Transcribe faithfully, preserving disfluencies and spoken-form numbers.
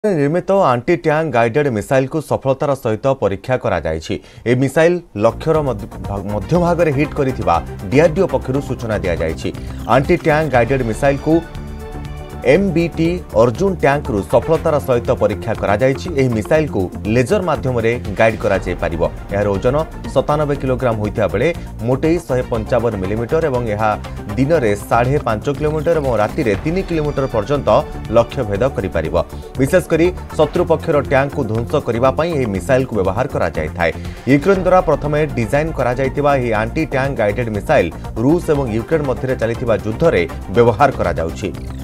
निर्मित aunty tank guided missile को सफलतार सहित परीक्षा करा जायछि। ए मिसाइल लक्ष्यर मध्य भाग में हिट करिथिबा डीआरडीओ पक्षरु सूचना दिया जायछि। आंटी टैंक गाइडेड मिसाइल को एमबीटी अर्जुन टैंक रु सफलतार सहित परीक्षा करा जायछि। एही मिसाइल को लेजर माध्यम रे गाइड करा जाय परिबो। एहार ओजन सतानबे किलोग्राम होइता बेले मोटे एक सौ पचपन मिलीमीटर एवं यह दिन में साढ़े पांच किलोमीटर और राति में तीन किलोमीटर पर्यंत लक्ष्य भेद कर विशेषकर शत्रु पक्षर टैंक को ध्वंस करने मिसाइल को व्यवहार करा जाए। यूक्रेन द्वारा प्रथम डिजाइन करा जायतिबा एही आंटी टैंक गाइडेड मिसाइल रूस और यूक्रेन मध्य चली युद्ध में व्यवहार करा जाउछि।